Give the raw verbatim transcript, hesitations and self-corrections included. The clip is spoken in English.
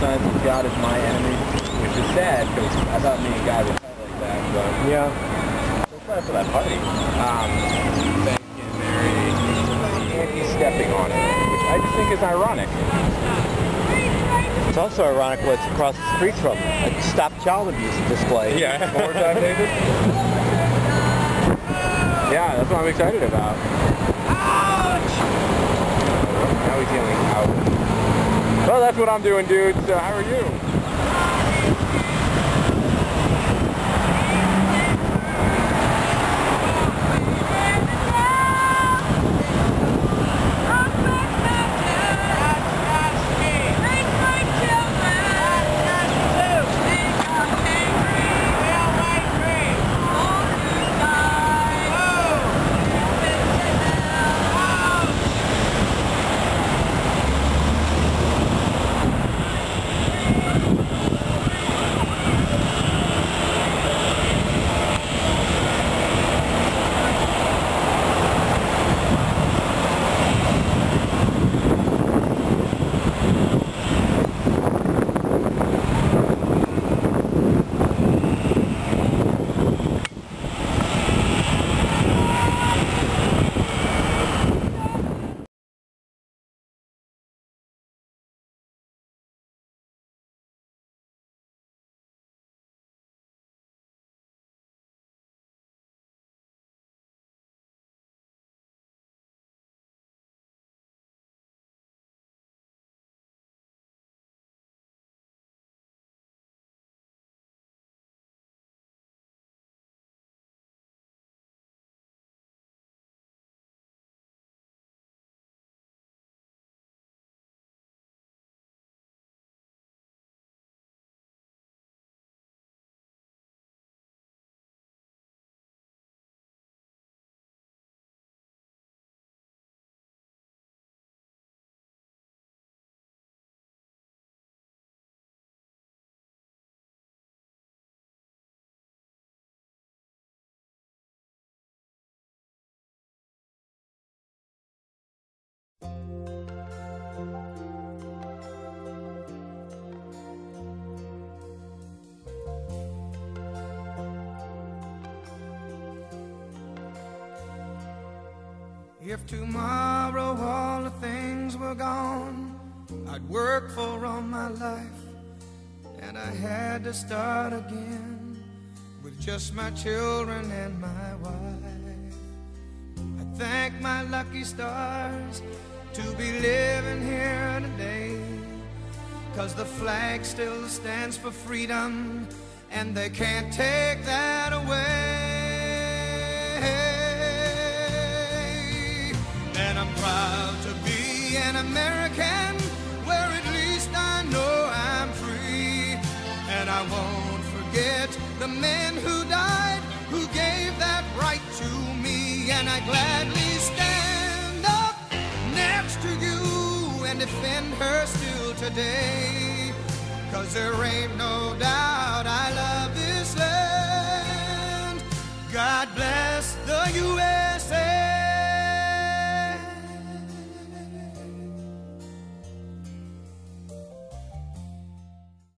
sense of God is my enemy, which is sad because I thought me and God would fight like that. But yeah, so excited for that party. Um, Thank you, Mary. Anti-stepping on it, which I just think is ironic. it's also ironic what's across the street from a stop child abuse display. Yeah. One more time, David. Yeah, that's what I'm excited about. Ouch! Now he's yelling out. Well, that's what I'm doing, dude. So how are you? If tomorrow all the things were gone I'd worked for all my life, and I had to start again with just my children and my wife. I thank my lucky stars to be living here today, 'cause the flag still stands for freedom, and they can't take that away. And I'm proud to be an American, where at least I know I'm free. And I won't forget the men who died, who gave that right to me. And I gladly stand up next to you and defend her still today, 'cause there ain't no doubt